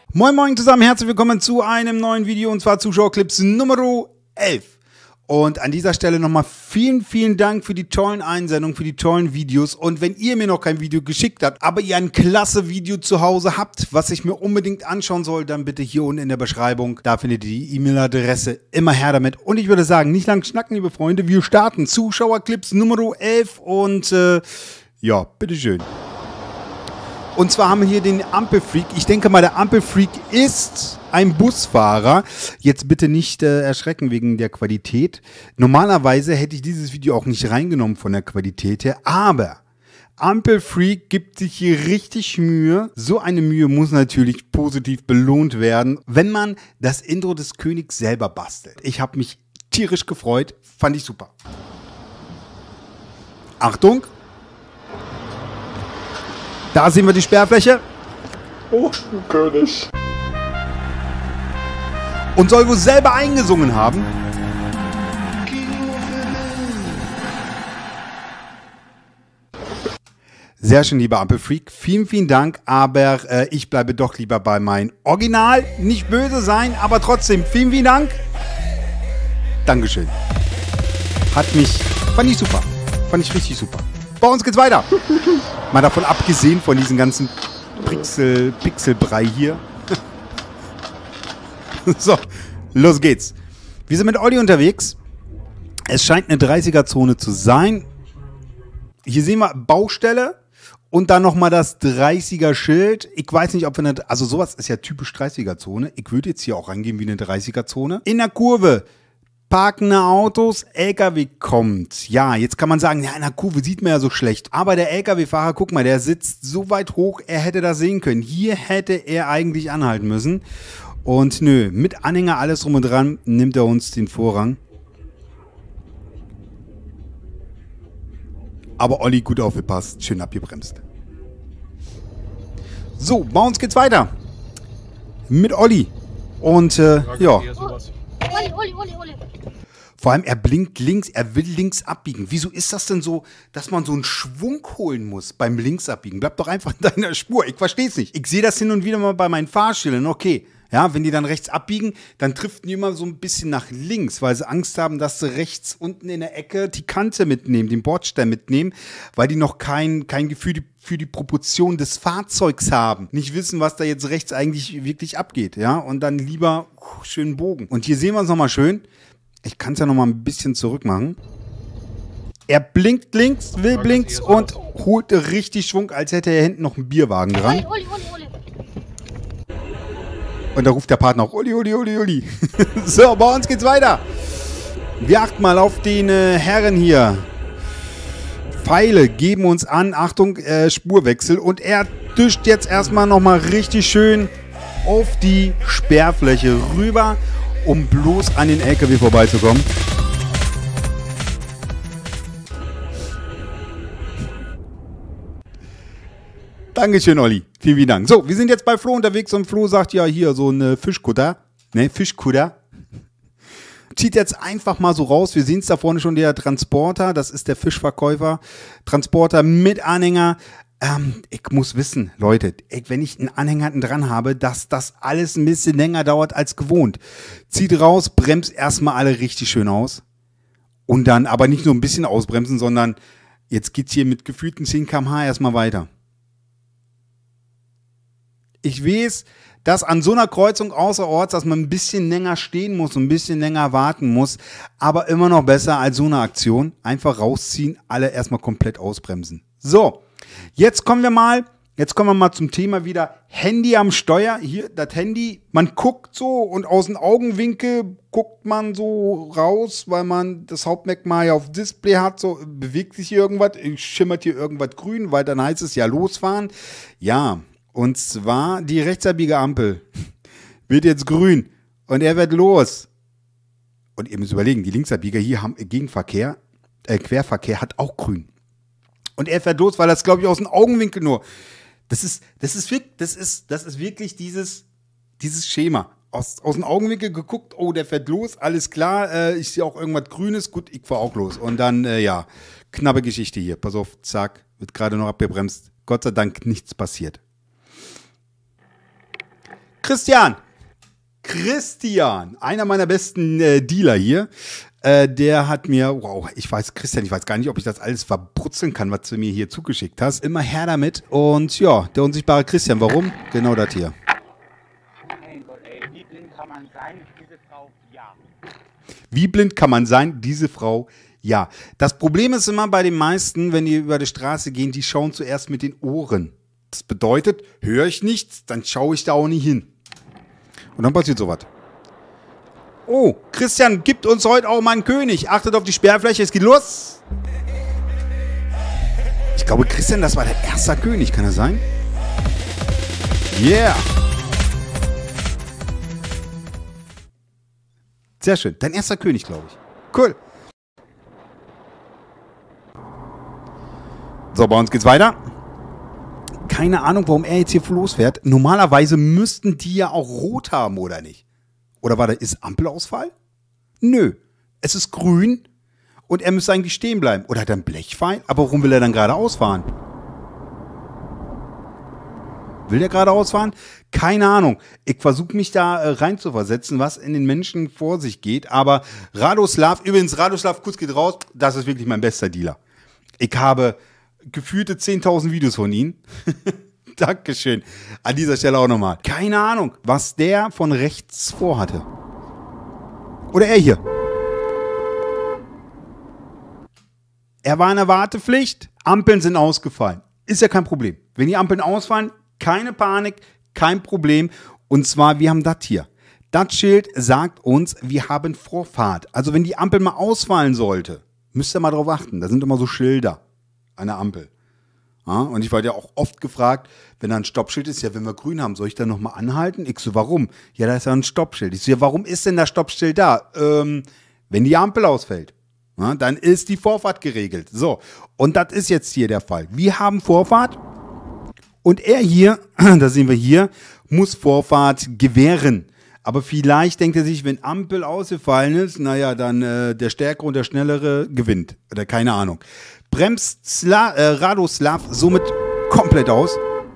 Moin Moin zusammen, herzlich willkommen zu einem neuen Video und zwar Zuschauerclips Nummer 11. Und an dieser Stelle nochmal vielen Dank für die tollen Einsendungen, für die tollen Videos. Und wenn ihr mir noch kein Video geschickt habt, aber ihr ein klasse Video zu Hause habt, was ich mir unbedingt anschauen soll, dann bitte hier unten in der Beschreibung. Da findet ihr die E-Mail-Adresse. Immer her damit. Und ich würde sagen, nicht lang schnacken, liebe Freunde. Wir starten Zuschauerclips Nummer 11 und ja, bitteschön. Und zwar haben wir hier den Ampelfreak. Ich denke mal, der Ampelfreak ist ein Busfahrer. Jetzt bitte nicht erschrecken wegen der Qualität. Normalerweise hätte ich dieses Video auch nicht reingenommen von der Qualität her. Aber Ampelfreak gibt sich hier richtig Mühe. So eine Mühe muss natürlich positiv belohnt werden, wenn man das Intro des Königs selber bastelt. Ich habe mich tierisch gefreut. Fand ich super. Achtung! Da sehen wir die Sperrfläche. Oh, König. Und soll wohl selber eingesungen haben. Sehr schön, lieber Ampelfreak. Vielen Dank, aber ich bleibe doch lieber bei meinem Original. Nicht böse sein, aber trotzdem vielen Dank. Dankeschön. Fand ich super. Fand ich richtig super. Bei uns geht's weiter. Mal davon abgesehen von diesem ganzen Pixelbrei hier. So, los geht's. Wir sind mit Olli unterwegs. Es scheint eine 30er-Zone zu sein. Hier sehen wir Baustelle und dann nochmal das 30er-Schild. Ich weiß nicht, ob wir also sowas ist ja typisch 30er-Zone. Ich würde jetzt hier auch reingehen wie eine 30er-Zone. In der Kurve parkende Autos, LKW kommt. Ja, jetzt kann man sagen, ja, in der Kurve sieht man ja so schlecht. Aber der LKW-Fahrer, guck mal, der sitzt so weit hoch, er hätte das sehen können. Hier hätte er eigentlich anhalten müssen. Und nö, mit Anhänger, alles drum und dran, nimmt er uns den Vorrang. Aber Olli gut aufgepasst, schön abgebremst. So, bei uns geht's weiter. Mit Olli. Und ja. Olli. Vor allem, er blinkt links, er will links abbiegen. Wieso ist das denn so, dass man so einen Schwung holen muss beim Linksabbiegen? Bleib doch einfach in deiner Spur. Ich verstehe es nicht. Ich sehe das hin und wieder mal bei meinen Fahrstellen. Okay, ja, wenn die dann rechts abbiegen, dann driften die immer so ein bisschen nach links, weil sie Angst haben, dass sie rechts unten in der Ecke die Kante mitnehmen, den Bordstein mitnehmen, weil die noch kein Gefühl für die Proportion des Fahrzeugs haben. Nicht wissen, was da jetzt rechts eigentlich wirklich abgeht, ja, und dann lieber schön Bogen. Und hier sehen wir es nochmal schön. Ich kann es ja nochmal ein bisschen zurück machen. Er blinkt links, will blinks und holt richtig Schwung, als hätte er hinten noch einen Bierwagen dran. Olli. Und da ruft der Partner auch Olli. So, bei uns geht's weiter. Wir achten mal auf den Herren hier. Pfeile geben uns an. Achtung, Spurwechsel. Und er tischt jetzt erstmal nochmal richtig schön auf die Sperrfläche rüber, um bloß an den LKW vorbeizukommen. Dankeschön, Olli. Vielen Dank. So, wir sind jetzt bei Flo unterwegs und Flo sagt ja hier so ein Fischkutter. Ne, Fischkutter. Zieht jetzt einfach mal so raus. Wir sehen es da vorne schon, der Transporter. Das ist der Fischverkäufer. Transporter mit Anhänger. Ich muss wissen, Leute, wenn ich einen Anhänger dran habe, dass das alles ein bisschen länger dauert als gewohnt. Zieht raus, bremst erstmal alle richtig schön aus. Und dann aber nicht nur ein bisschen ausbremsen, sondern jetzt geht's hier mit gefühlten 10 km/h erstmal weiter. Ich weiß, dass an so einer Kreuzung außerorts, dass man ein bisschen länger stehen muss, ein bisschen länger warten muss, aber immer noch besser als so eine Aktion. Einfach rausziehen, alle erstmal komplett ausbremsen. So, jetzt kommen wir mal zum Thema wieder Handy am Steuer. Hier, das Handy, man guckt so und aus dem Augenwinkel guckt man so raus, weil man das Hauptmerkmal ja auf Display hat, so bewegt sich hier irgendwas, schimmert hier irgendwas grün, weil dann heißt es ja losfahren. Ja. Und zwar die rechtsabbiege Ampel wird jetzt grün und er wird los. Und ihr müsst überlegen, die Linksabbieger hier haben Gegenverkehr, Querverkehr hat auch grün. Und er fährt los, weil das, glaube ich, aus dem Augenwinkel nur. Das ist wirklich dieses Schema. Aus dem Augenwinkel geguckt, oh, der fährt los, alles klar, ich sehe auch irgendwas Grünes, gut, ich fahre auch los. Und dann, ja, knappe Geschichte hier. Pass auf, zack, wird gerade noch abgebremst. Gott sei Dank nichts passiert. Christian, einer meiner besten Dealer hier, der hat mir, wow, Christian, ich weiß gar nicht, ob ich das alles verbrutzeln kann, was du mir hier zugeschickt hast. Immer her damit. Und ja, der unsichtbare Christian, warum? Genau das hier. Mein Gott, ey, wie blind kann man sein? Diese Frau, ja. Wie blind kann man sein? Diese Frau, ja. Das Problem ist immer bei den meisten, wenn die über die Straße gehen, die schauen zuerst mit den Ohren. Das bedeutet, höre ich nichts, dann schaue ich da auch nicht hin. Und dann passiert sowas. Oh, Christian gibt uns heute auch mal einen König. Achtet auf die Sperrfläche, es geht los. Ich glaube, Christian, das war der erste König, kann das sein? Yeah. Sehr schön, dein erster König, glaube ich. Cool. So, bei uns geht's weiter. Keine Ahnung, warum er jetzt hier losfährt. Normalerweise müssten die ja auch rot haben, oder nicht? Oder ist Ampelausfall? Nö, es ist grün und er müsste eigentlich stehen bleiben. Oder hat er einen Blechpfeil? Aber warum will er dann geradeaus fahren? Will der geradeaus fahren? Keine Ahnung. Ich versuche mich da rein zu versetzen, was in den Menschen vor sich geht. Aber Radoslav, kurz geht raus, das ist wirklich mein bester Dealer. Ich habe gefühlte 10.000 Videos von ihm. Dankeschön. An dieser Stelle auch nochmal. Keine Ahnung, was der von rechts vorhatte. Oder er hier. Er war in der Wartepflicht. Ampeln sind ausgefallen. Ist ja kein Problem. Wenn die Ampeln ausfallen, keine Panik, kein Problem. Und zwar, wir haben das hier. Das Schild sagt uns, wir haben Vorfahrt. Also wenn die Ampel mal ausfallen sollte, müsst ihr mal drauf achten. Da sind immer so Schilder an der Ampel. Ja, und ich war ja auch oft gefragt, wenn da ein Stoppschild ist, ja, wenn wir grün haben, soll ich da nochmal anhalten? Ich so, warum? Ja, da ist ja ein Stoppschild. Ich so, ja, warum ist denn das Stoppschild da? Wenn die Ampel ausfällt, ja, dann ist die Vorfahrt geregelt. So, und das ist jetzt hier der Fall. Wir haben Vorfahrt und er hier, das sehen wir hier, muss Vorfahrt gewähren. Aber vielleicht denkt er sich, wenn Ampel ausgefallen ist, naja, dann der Stärkere und der Schnellere gewinnt. Oder keine Ahnung. Bremst Radoslav somit komplett aus.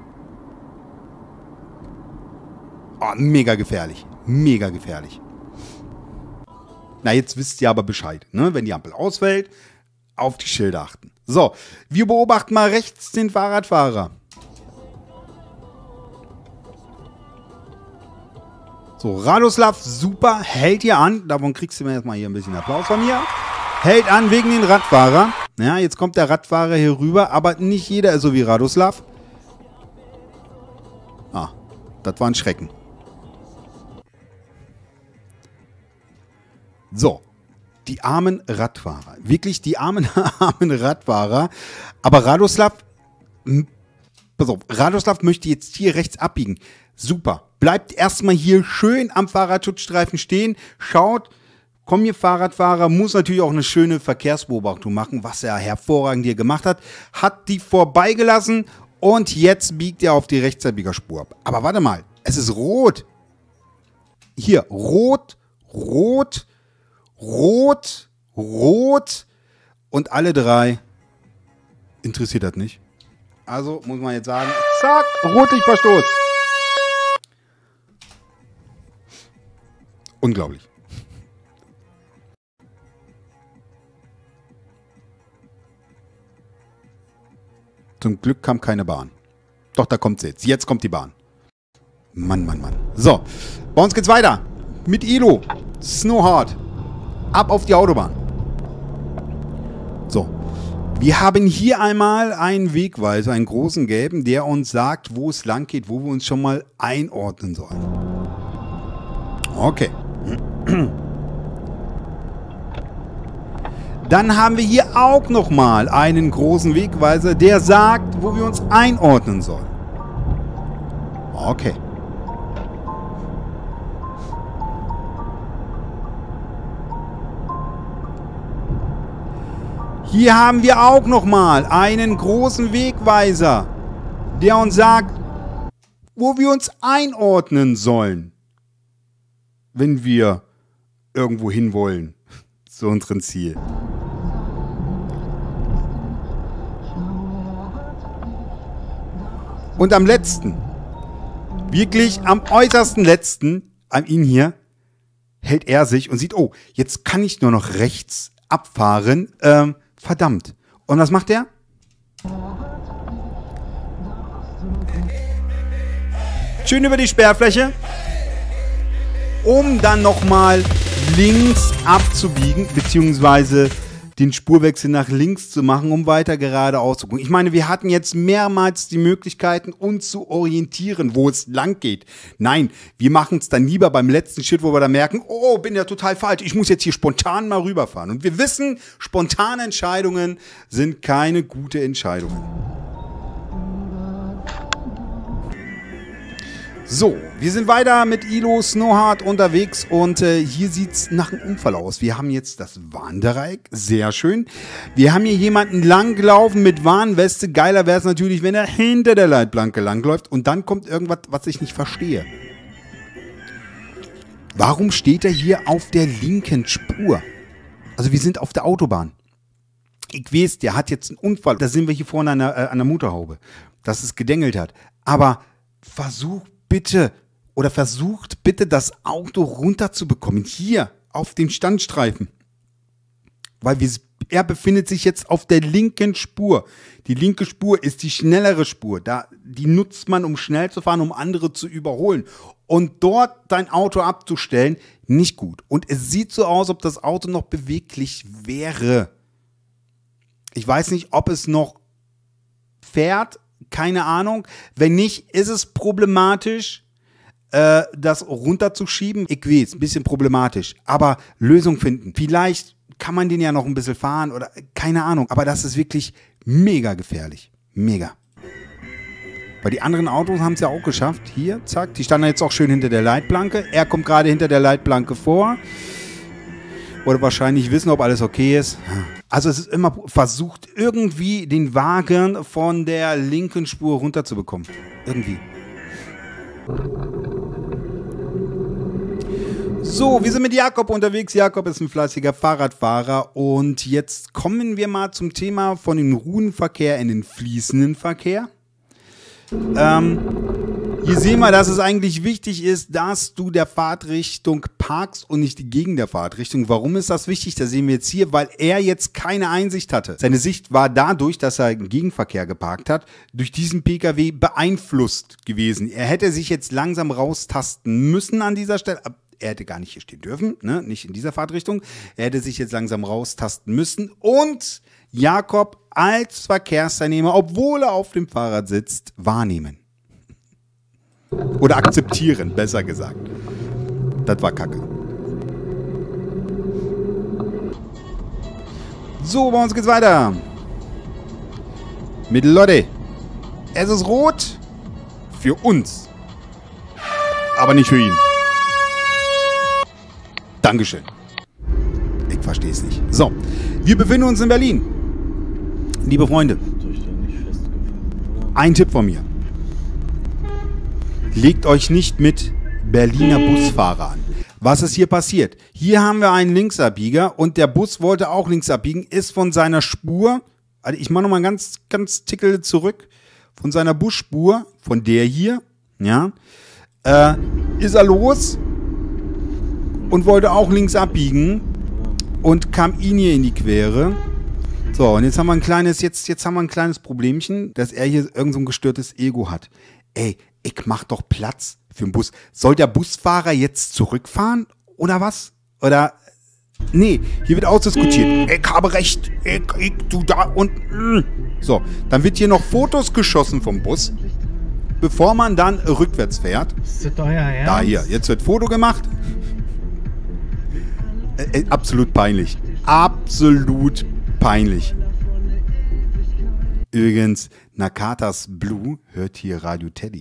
Oh, mega gefährlich. Mega gefährlich. Na, jetzt wisst ihr aber Bescheid. Ne? Wenn die Ampel ausfällt, auf die Schilder achten. So, wir beobachten mal rechts den Fahrradfahrer. So, Radoslav, super, hält hier an. Davon kriegst du mir erstmal hier ein bisschen Applaus von mir. Hält an wegen den Radfahrer. Ja, jetzt kommt der Radfahrer hier rüber, aber nicht jeder ist so wie Radoslav. Ah, das war ein Schrecken. So, die armen Radfahrer. Wirklich die armen Radfahrer. Aber Radoslav, pass auf, Radoslav möchte jetzt hier rechts abbiegen. Super. Bleibt erstmal hier schön am Fahrradschutzstreifen stehen. Schaut, komm hier Fahrradfahrer, muss natürlich auch eine schöne Verkehrsbeobachtung machen, was er hervorragend hier gemacht hat. Hat die vorbeigelassen und jetzt biegt er auf die Rechtsabbiegerspur ab. Aber warte mal, es ist rot. Hier, rot, rot, rot, rot und alle drei interessiert das nicht. Also muss man jetzt sagen, zack, Rotlichtverstoß. Unglaublich. Zum Glück kam keine Bahn. Doch, da kommt sie jetzt. Jetzt kommt die Bahn. Mann, Mann, Mann. So, bei uns geht's weiter. Mit Ilo. Snowhard. Ab auf die Autobahn. So. Wir haben hier einmal einen Wegweiser, einen großen gelben, der uns sagt, wo es lang geht, wo wir uns schon mal einordnen sollen. Okay. Dann haben wir hier auch nochmal einen großen Wegweiser, der sagt, wo wir uns einordnen sollen. Okay. Hier haben wir auch nochmal einen großen Wegweiser, der uns sagt, wo wir uns einordnen sollen, wenn wir irgendwo hinwollen zu unserem Ziel. Und am letzten, Wirklich am äußersten letzten, an ihn hier, hält er sich und sieht, oh, jetzt kann ich nur noch rechts abfahren. Verdammt. Und was macht er? Schön über die Sperrfläche, um dann nochmal links abzubiegen, beziehungsweise den Spurwechsel nach links zu machen, um weiter geradeaus zu gucken. Ich meine, wir hatten jetzt mehrmals die Möglichkeiten, uns zu orientieren, wo es lang geht. Nein, wir machen es dann lieber beim letzten Schritt, wo wir dann merken, oh, bin ja total falsch, ich muss jetzt hier spontan mal rüberfahren. Und wir wissen, spontane Entscheidungen sind keine gute Entscheidungen. So, wir sind weiter mit Ilo Snowhard unterwegs und hier sieht es nach einem Unfall aus. Wir haben jetzt das Warndreieck, sehr schön. Wir haben hier jemanden langgelaufen mit Warnweste. Geiler wäre es natürlich, wenn er hinter der Leitplanke langläuft und dann kommt irgendwas, was ich nicht verstehe. Warum steht er hier auf der linken Spur? Also wir sind auf der Autobahn. Ich weiß, der hat jetzt einen Unfall. Da sind wir hier vorne an der Motorhaube, dass es gedengelt hat. Aber versucht bitte das Auto runterzubekommen. Hier auf den Standstreifen. Weil er befindet sich jetzt auf der linken Spur. Die linke Spur ist die schnellere Spur. Die nutzt man, um schnell zu fahren, um andere zu überholen. Und dort dein Auto abzustellen, nicht gut. Und es sieht so aus, ob das Auto noch beweglich wäre. Ich weiß nicht, ob es noch fährt. Keine Ahnung. Wenn nicht, ist es problematisch, das runterzuschieben. Ich weiß, ein bisschen problematisch. Aber Lösung finden. Vielleicht kann man den ja noch ein bisschen fahren oder keine Ahnung. Aber das ist wirklich mega gefährlich. Mega. Weil die anderen Autos haben es ja auch geschafft. Hier, zack. Die standen jetzt auch schön hinter der Leitplanke. Er kommt gerade hinter der Leitplanke vor. Oder wahrscheinlich wissen, ob alles okay ist. Also es ist immer versucht, irgendwie den Wagen von der linken Spur runterzubekommen. Irgendwie. So, wir sind mit Jakob unterwegs. Jakob ist ein fleißiger Fahrradfahrer. Und jetzt kommen wir mal zum Thema von dem ruhenden Verkehr in den fließenden Verkehr. Hier sehen wir, dass es eigentlich wichtig ist, dass du der Fahrtrichtung parkst und nicht gegen der Fahrtrichtung. Warum ist das wichtig? Das sehen wir jetzt hier, weil er jetzt keine Einsicht hatte. Seine Sicht war dadurch, dass er im Gegenverkehr geparkt hat, durch diesen PKW beeinflusst gewesen. Er hätte sich jetzt langsam raustasten müssen an dieser Stelle. Er hätte gar nicht hier stehen dürfen, ne? Nicht in dieser Fahrtrichtung. Er hätte sich jetzt langsam raustasten müssen und Jakob als Verkehrsteilnehmer, obwohl er auf dem Fahrrad sitzt, wahrnehmen. Oder akzeptieren, besser gesagt. Das war Kacke. So, bei uns geht's weiter. Mit Lotte. Es ist rot für uns. Aber nicht für ihn. Dankeschön. Ich verstehe es nicht. So, wir befinden uns in Berlin. Liebe Freunde, ein Tipp von mir. Legt euch nicht mit Berliner Busfahrer an. Was ist hier passiert? Hier haben wir einen Linksabbieger und der Bus wollte auch links abbiegen, ist von seiner Spur, also ich mache nochmal ganz Tickel zurück, von seiner Busspur, von der hier, ja, ist er los und wollte auch links abbiegen und kam ihn hier in die Quere. So, und jetzt haben wir ein kleines Problemchen, dass er hier irgend so ein gestörtes Ego hat. Ey, ich mach doch Platz für den Bus. Soll der Busfahrer jetzt zurückfahren oder was? Oder, nee, hier wird ausdiskutiert. Ich habe recht, du da und, so, dann wird hier noch Fotos geschossen vom Bus, bevor man dann rückwärts fährt. Ist das euer Ernst? Da hier, jetzt wird Foto gemacht. Absolut peinlich. Absolut peinlich. Übrigens, Nakatas Blue hört hier Radio Teddy.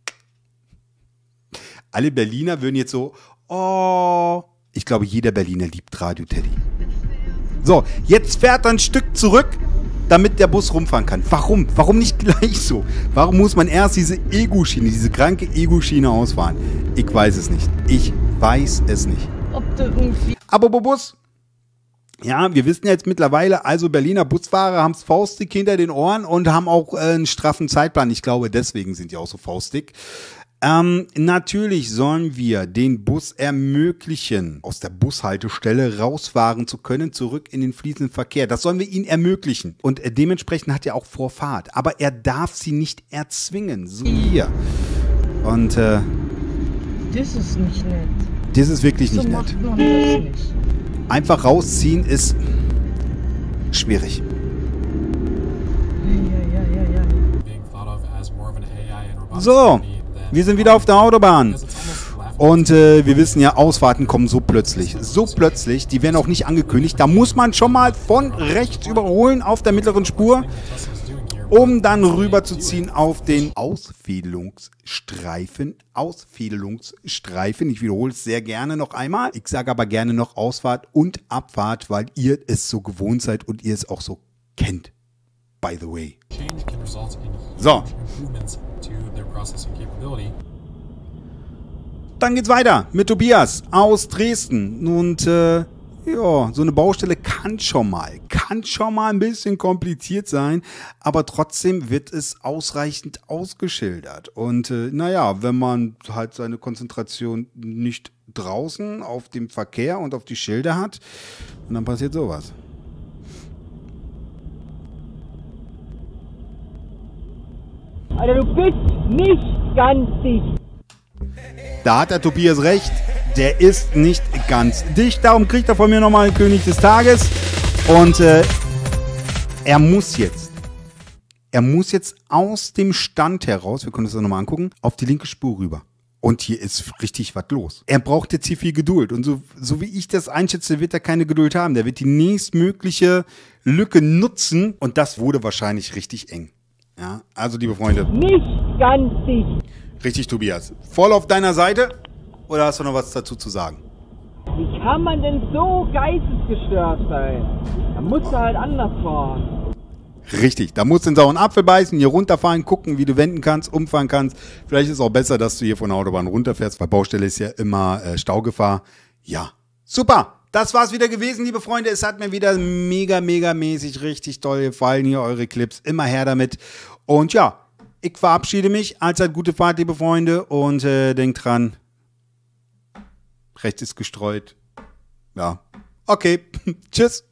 Alle Berliner würden jetzt so, oh, ich glaube, jeder Berliner liebt Radio Teddy. So, jetzt fährt er ein Stück zurück, damit der Bus rumfahren kann. Warum? Warum nicht gleich so? Warum muss man erst diese Ego-Schiene, diese kranke Ego-Schiene ausfahren? Ich weiß es nicht. Ich weiß es nicht. Ob du irgendwie... Aber Bus, ja, wir wissen jetzt mittlerweile, also Berliner Busfahrer haben es faustdick hinter den Ohren und haben auch einen straffen Zeitplan. Ich glaube, deswegen sind die auch so faustdick. Natürlich sollen wir den Bus ermöglichen, aus der Bushaltestelle rausfahren zu können, zurück in den fließenden Verkehr. Das sollen wir ihm ermöglichen. Und dementsprechend hat er auch Vorfahrt. Aber er darf sie nicht erzwingen. So hier. Und Das ist nicht nett. das ist wirklich nicht So nett. macht man das nicht. Einfach rausziehen ist schwierig. So, wir sind wieder auf der Autobahn. Und wir wissen ja, Ausfahrten kommen so plötzlich. So plötzlich, die werden auch nicht angekündigt. Da muss man schon mal von rechts überholen auf der mittleren Spur, um dann rüberzuziehen auf den Ausfädelungsstreifen. Ausfädelungsstreifen. Ich wiederhole es sehr gerne noch einmal. Ich sage aber gerne noch Ausfahrt und Abfahrt, weil ihr es so gewohnt seid und ihr es auch so kennt. By the way. So. Dann geht's weiter mit Tobias aus Dresden. Und ja, so eine Baustelle kann schon mal ein bisschen kompliziert sein, aber trotzdem wird es ausreichend ausgeschildert. Und naja, wenn man halt seine Konzentration nicht draußen auf dem Verkehr und auf die Schilder hat, dann passiert sowas. Alter, du bist nicht ganz dicht. Da hat der Tobias recht, der ist nicht ganz dicht. Darum kriegt er von mir nochmal den König des Tages. Und er muss jetzt aus dem Stand heraus, wir können uns das nochmal angucken, auf die linke Spur rüber. Und hier ist richtig was los. Er braucht jetzt hier viel Geduld. Und so wie ich das einschätze, wird er keine Geduld haben. Der wird die nächstmögliche Lücke nutzen. Und das wurde wahrscheinlich richtig eng. Ja, also liebe Freunde. Nicht ganz dicht. Richtig, Tobias. Voll auf deiner Seite? Oder hast du noch was dazu zu sagen? Wie kann man denn so geistesgestört sein? Da musst du halt anders fahren. Richtig, da musst du den sauren Apfel beißen, hier runterfahren, gucken, wie du wenden kannst, umfahren kannst. Vielleicht ist es auch besser, dass du hier von der Autobahn runterfährst, weil Baustelle ist ja immer Staugefahr. Ja, super. Das war's wieder gewesen, liebe Freunde. Es hat mir wieder mega-mäßig richtig toll gefallen, hier eure Clips. Immer her damit. Und ja, ich verabschiede mich. Allzeit gute Fahrt, liebe Freunde. Und denkt dran, rechts ist gestreut. Ja, okay. Tschüss.